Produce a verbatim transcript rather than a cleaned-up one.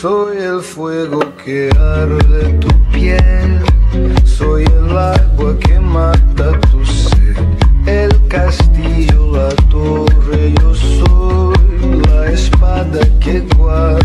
Soy el fuego que arde tu piel, soy el agua que mata tu sed, el castillo, la torre, yo soy la espada que guarda